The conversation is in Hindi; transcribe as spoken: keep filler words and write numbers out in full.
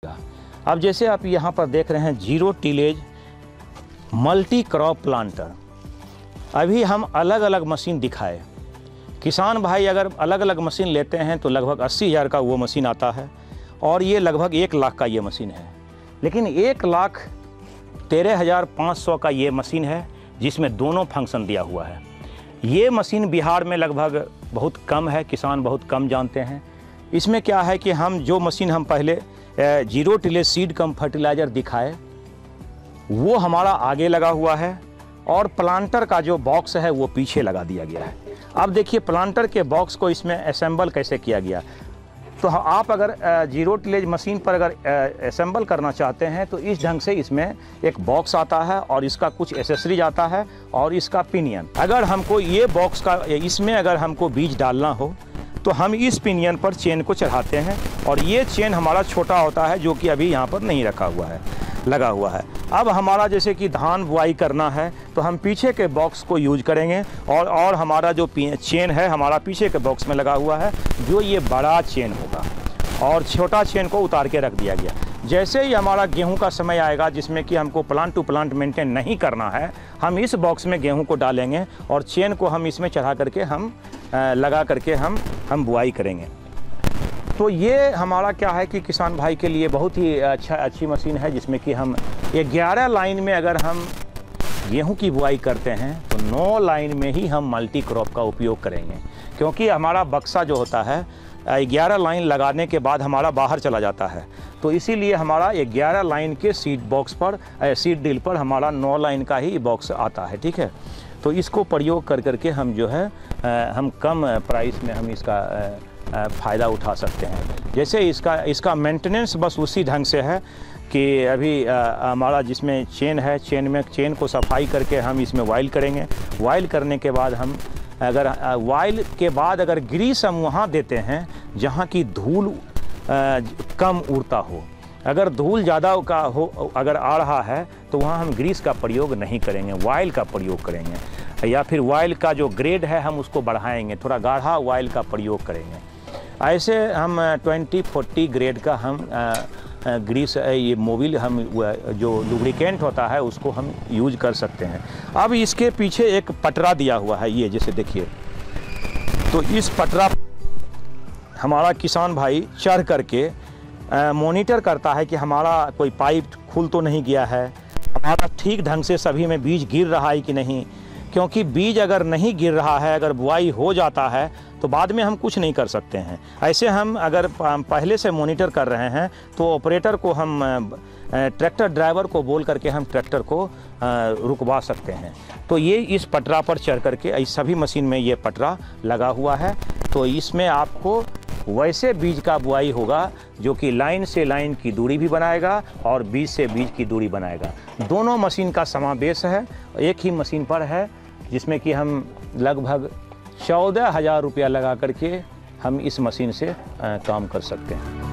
का। अब जैसे आप यहाँ पर देख रहे हैं zero tillage multi crop planter. अभी हम अलग अलग मशीन दिखाए। किसान भाई अगर अलग अलग मशीन लेते हैं तो लगभग अस्सी हज़ार का वो मशीन आता है और ये लगभग एक लाख का ये मशीन है। लेकिन एक लाख तेरह हज़ार पाँच सौ का ये मशीन है जिसमें दोनों फंक्शन दिया हुआ है। ये मशीन बिहार में लगभग बहुत कम है, किसान बहुत कम जानते हैं। इसमें क्या है कि हम जो मशीन हम पहले zero tillage seed cum fertiliser दिखाए वो हमारा आगे लगा हुआ है और प्लांटर का जो बॉक्स है वो पीछे लगा दिया गया है। अब देखिए प्लांटर के बॉक्स को इसमें असेंबल कैसे किया गया। तो आप अगर जीरो टिलेज मशीन पर अगर असेंबल करना चाहते हैं तो इस ढंग से इसमें एक बॉक्स आता है और इसका कुछ एसेसरीज आता है और इसका पिनियन। अगर हमको ये बॉक्स का इसमें अगर हमको बीज डालना हो तो हम इस पिनियन पर चेन को चढ़ाते हैं और ये चेन हमारा छोटा होता है जो कि अभी यहाँ पर नहीं रखा हुआ है, लगा हुआ है। अब हमारा जैसे कि धान बुआई करना है तो हम पीछे के बॉक्स को यूज करेंगे और और हमारा जो चेन है हमारा पीछे के बॉक्स में लगा हुआ है जो ये बड़ा चेन होगा और छोटा चेन को उतार के रख दिया गया। जैसे ही हमारा गेहूं का समय आएगा जिसमें कि हमको प्लांट टू प्लांट मेंटेन नहीं करना है, हम इस बॉक्स में गेहूं को डालेंगे और चेन को हम इसमें चढ़ा करके हम लगा करके हम हम बुआई करेंगे। तो ये हमारा क्या है कि किसान भाई के लिए बहुत ही अच्छा अच्छी मशीन है जिसमें कि हम ग्यारह लाइन में अगर हम गेहूं की बुआई करते हैं तो नौ लाइन में ही हम मल्टी क्रॉप का उपयोग करेंगे, क्योंकि हमारा बक्सा जो होता है ग्यारह लाइन लगाने के बाद हमारा बाहर चला जाता है। तो इसीलिए हमारा ग्यारह लाइन के सीड बॉक्स पर सीड ड्रिल पर हमारा नौ लाइन का ही बॉक्स आता है, ठीक है। तो इसको प्रयोग कर करके हम जो है हम कम प्राइस में हम इसका फ़ायदा उठा सकते हैं। जैसे इसका इसका मेंटेनेंस बस उसी ढंग से है कि अभी हमारा जिसमें चेन है, चेन में चेन को सफाई करके हम इसमें वाइल करेंगे। वाइल करने के बाद हम अगर वाइल के बाद अगर ग्रीस हम वहाँ देते हैं जहाँ की धूल कम उड़ता हो। अगर धूल ज़्यादा का हो अगर आ रहा है तो वहाँ हम ग्रीस का प्रयोग नहीं करेंगे, वाइल का प्रयोग करेंगे या फिर वाइल का जो ग्रेड है हम उसको बढ़ाएंगे, थोड़ा गाढ़ा वाइल का प्रयोग करेंगे। ऐसे हम ट्वेंटी फोर्टी ग्रेड का हम ग्रीस ये मोबिल हम जो लुब्रिकेंट होता है उसको हम यूज कर सकते हैं। अब इसके पीछे एक पटरा दिया हुआ है, ये जैसे देखिए, तो इस पटरा हमारा किसान भाई चढ़ करके मॉनिटर करता है कि हमारा कोई पाइप खुल तो नहीं गया है, हमारा ठीक ढंग से सभी में बीज गिर रहा है कि नहीं। क्योंकि बीज अगर नहीं गिर रहा है, अगर बुआई हो जाता है तो बाद में हम कुछ नहीं कर सकते हैं। ऐसे हम अगर पहले से मॉनिटर कर रहे हैं तो ऑपरेटर को हम ट्रैक्टर ड्राइवर को बोल करके हम ट्रैक्टर को रुकवा सकते हैं। तो ये इस पटरा पर चढ़ करके इस सभी मशीन में ये पटरा लगा हुआ है। तो इसमें आपको वैसे बीज का बुआई होगा जो कि लाइन से लाइन की दूरी भी बनाएगा और बीज से बीज की दूरी बनाएगा। दोनों मशीन का समावेश है, एक ही मशीन पर है, जिसमें कि हम लगभग चौदह हज़ार रुपया लगा करके हम इस मशीन से काम कर सकते हैं।